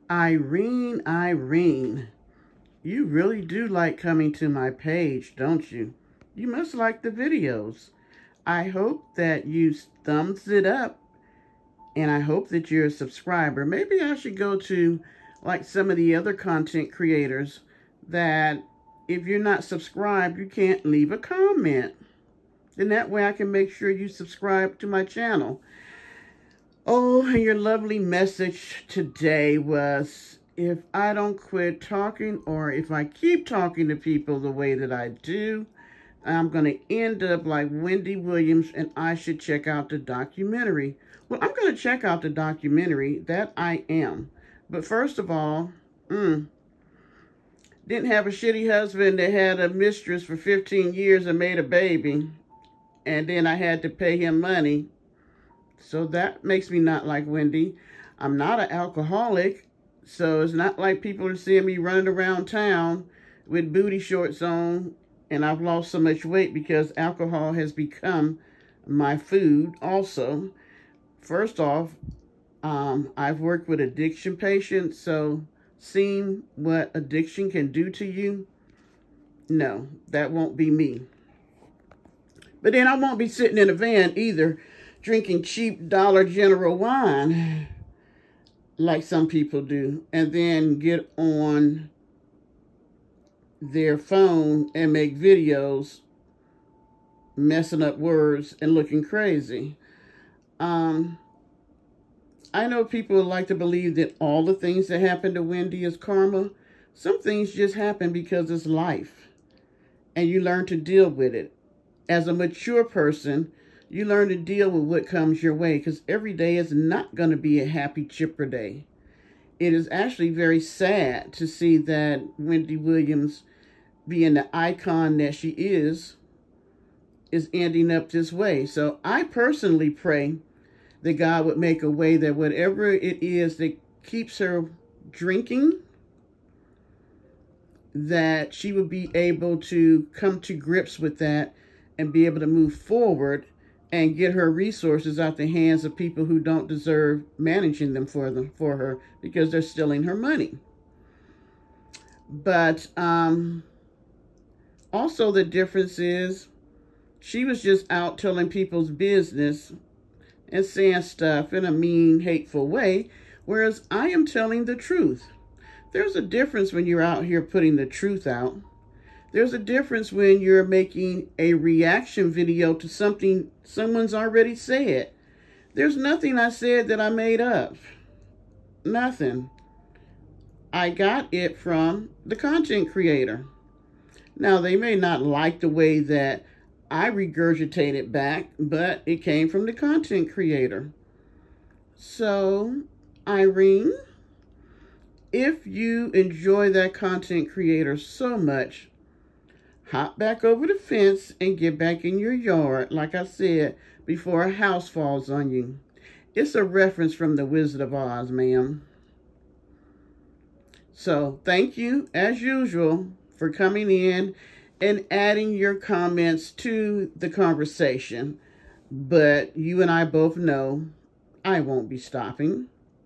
Irene, you really do like coming to my page, don't you? You must like the videos. I hope that you thumbs it up, and I hope that you're a subscriber. Maybe I should go to like some of the other content creators that if you're not subscribed, you can't leave a comment. And that way I can make sure you subscribe to my channel. Oh, and your lovely message today was, if I don't quit talking, or if I keep talking to people the way that I do, I'm going to end up like Wendy Williams, and I should check out the documentary. Well, I'm going to check out the documentary. That I am. But first of all, didn't have a shitty husband that had a mistress for 15 years and made a baby. And then I had to pay him money. So that makes me not like Wendy. I'm not an alcoholic, so it's not like people are seeing me running around town with booty shorts on, and I've lost so much weight because alcohol has become my food also. First off, I've worked with addiction patients, so seeing what addiction can do to you, no, that won't be me. But then I won't be sitting in a van either, drinking cheap Dollar General wine like some people do, and then get on their phone and make videos messing up words and looking crazy. I know people like to believe that all the things that happen to Wendy is karma. Some things just happen because it's life, and you learn to deal with it. As a mature person, you learn to deal with what comes your way, because every day is not going to be a happy, chipper day. It is actually very sad to see that Wendy Williams, being the icon that she is ending up this way. So I personally pray that God would make a way that whatever it is that keeps her drinking, that she would be able to come to grips with that and be able to move forward and get her resources out the hands of people who don't deserve managing them for her, because they're stealing her money. But also the difference is she was just out telling people's business and saying stuff in a mean, hateful way, whereas I am telling the truth. There's a difference when you're out here putting the truth out. There's a difference when you're making a reaction video to something someone's already said. There's nothing I said that I made up. Nothing. I got it from the content creator. Now, they may not like the way that I regurgitate it back, but it came from the content creator. So, Irene, if you enjoy that content creator so much, hop back over the fence and get back in your yard, like I said, before a house falls on you. It's a reference from The Wizard of Oz, ma'am. So, thank you, as usual, for coming in and adding your comments to the conversation. But you and I both know I won't be stopping.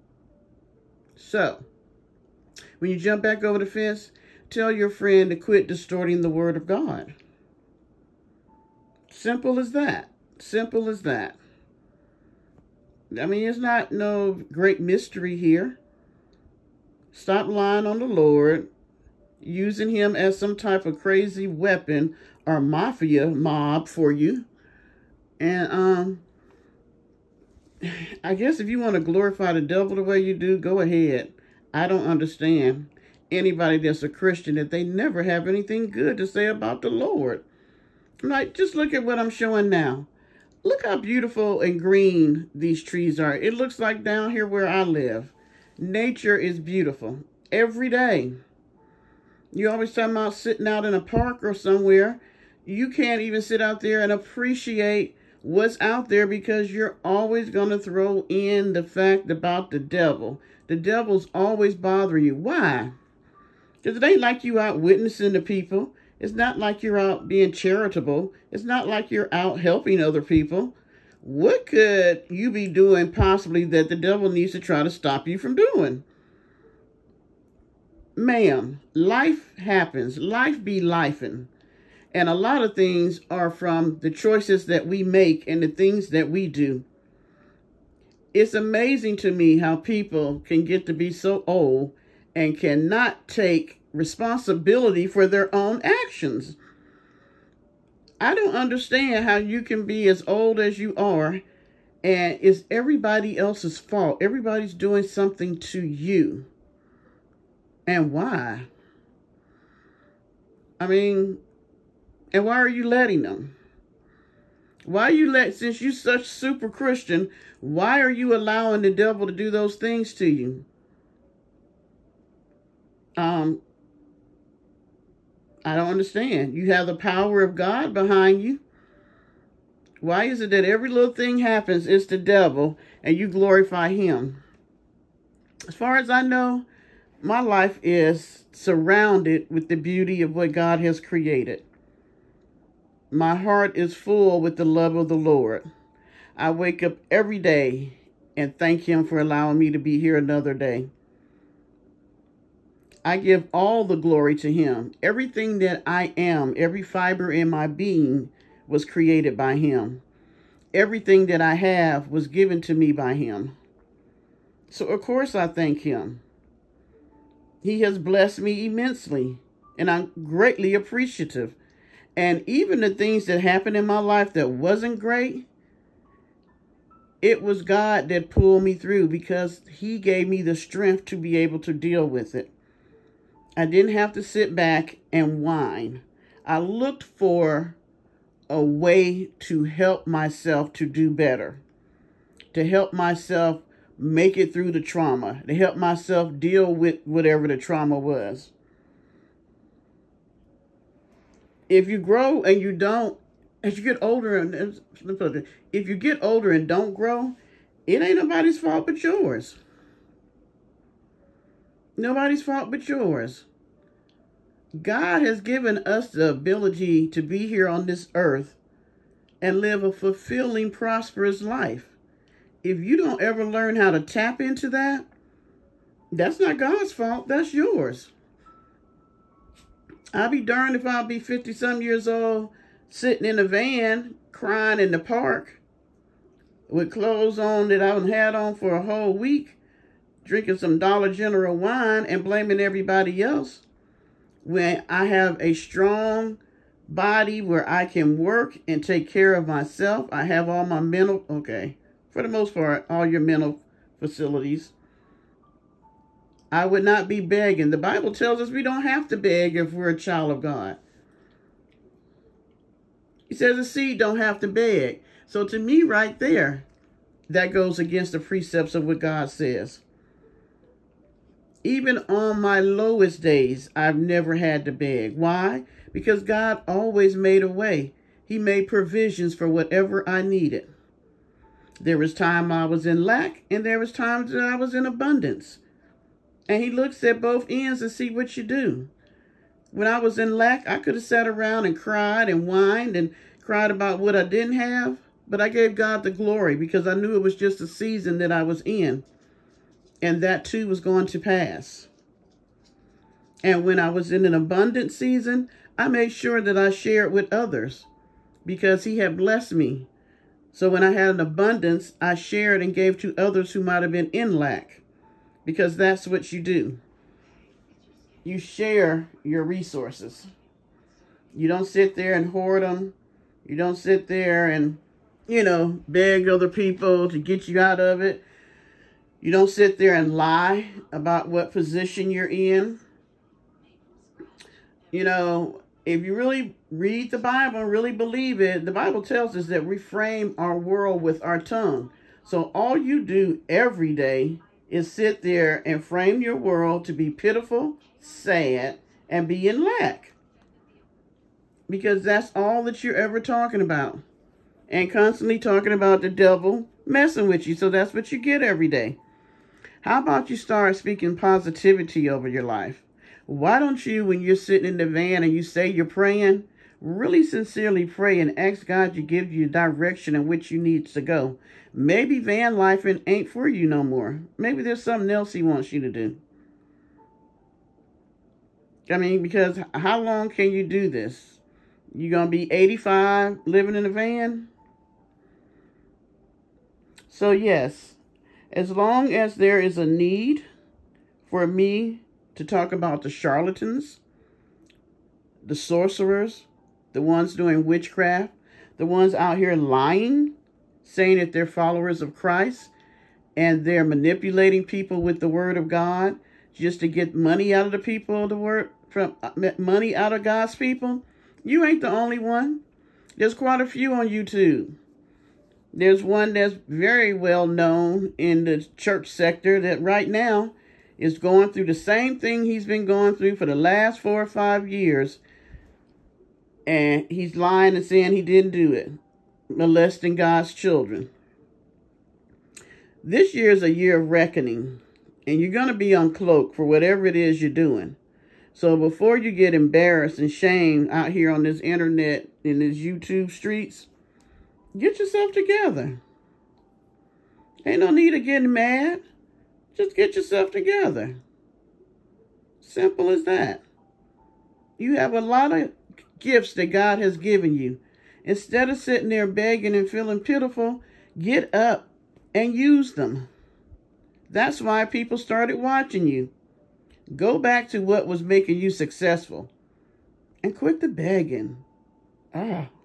So, when you jump back over the fence, tell your friend to quit distorting the word of God. Simple as that. Simple as that. I mean, it's not no great mystery here. Stop lying on the Lord, using him as some type of crazy weapon or mafia mob for you. And I guess if you want to glorify the devil the way you do, go ahead. I don't understand anybody that's a Christian that they never have anything good to say about the Lord. Like, just look at what I'm showing now. Look how beautiful and green these trees are. It looks like down here where I live. Nature is beautiful every day. You always talking about sitting out in a park or somewhere. You can't even sit out there and appreciate what's out there because you're always going to throw in the fact about the devil. The devil's always bothering you. Why? Because it ain't like you out witnessing to people. It's not like you're out being charitable. It's not like you're out helping other people. What could you be doing possibly that the devil needs to try to stop you from doing? ma'am, life happens. Life be lifing. And a lot of things are from the choices that we make and the things that we do. It's amazing to me how people can get to be so old and cannot take responsibility for their own actions. I don't understand how you can be as old as you are and it's everybody else's fault. Everybody's doing something to you. And why? I mean, and why are you letting them? Why are you since you're such super Christian, why are you allowing the devil to do those things to you? I don't understand. You have the power of God behind you. Why is it that every little thing happens, it's the devil, and you glorify him? As far as I know, my life is surrounded with the beauty of what God has created. My heart is full with the love of the Lord. I wake up every day and thank him for allowing me to be here another day. I give all the glory to him. Everything that I am, every fiber in my being was created by him. Everything that I have was given to me by him. So of course I thank him. He has blessed me immensely, and I'm greatly appreciative. And even the things that happened in my life that wasn't great, it was God that pulled me through because he gave me the strength to be able to deal with it. I didn't have to sit back and whine. I looked for a way to help myself to do better, to help myself make it through the trauma, to help myself deal with whatever the trauma was. If you grow and you don't, as you get older, and if you get older and don't grow, it ain't nobody's fault but yours. Nobody's fault but yours. God has given us the ability to be here on this earth and live a fulfilling, prosperous life. If you don't ever learn how to tap into that, that's not God's fault. That's yours. I'll be darned if I'll be 50-some years old sitting in a van crying in the park with clothes on that I haven't had on for a whole week, drinking some Dollar General wine and blaming everybody else, when I have a strong body where I can work and take care of myself. I have all my mental, for the most part, all your mental facilities. I would not be begging. The Bible tells us we don't have to beg if we're a child of God. He says the seed don't have to beg. So to me right there, that goes against the precepts of what God says. Even on my lowest days, I've never had to beg. Why? Because God always made a way. He made provisions for whatever I needed. There was time I was in lack, and there was times that I was in abundance. And he looks at both ends and see what you do. When I was in lack, I could have sat around and cried and whined and cried about what I didn't have. But I gave God the glory because I knew it was just a season that I was in. And that too was going to pass. And when I was in an abundant season, I made sure that I shared with others because he had blessed me. So when I had an abundance, I shared and gave to others who might have been in lack. Because that's what you do. You share your resources. You don't sit there and hoard them. You don't sit there and, beg other people to get you out of it. You don't sit there and lie about what position you're in. If you really read the Bible and really believe it, the Bible tells us that we frame our world with our tongue. So all you do every day is sit there and frame your world to be pitiful, sad, and be in lack. Because that's all that you're ever talking about. And constantly talking about the devil messing with you. So that's what you get every day. How about you start speaking positivity over your life? Why don't you, when you're sitting in the van and you say you're praying, really sincerely pray and ask God to give you direction in which you need to go. Maybe van life ain't for you no more. Maybe there's something else he wants you to do. I mean, because how long can you do this? You gonna be 85 living in a van? So yes, as long as there is a need for me to talk about the charlatans, the sorcerers, the ones doing witchcraft, the ones out here lying, saying that they're followers of Christ, and they're manipulating people with the word of God just to get money out of the people, money out of God's people. You ain't the only one. There's quite a few on YouTube. There's one that's very well known in the church sector that right now is going through the same thing he's been going through for the last 4 or 5 years. And he's lying and saying he didn't do it, molesting God's children. This year is a year of reckoning, and you're going to be uncloaked for whatever it is you're doing. So before you get embarrassed and shamed out here on this internet, in these YouTube streets, get yourself together. Ain't no need of getting mad. Just get yourself together. Simple as that. You have a lot of gifts that God has given you. Instead of sitting there begging and feeling pitiful, get up and use them. That's why people started watching you. Go back to what was making you successful and quit the begging.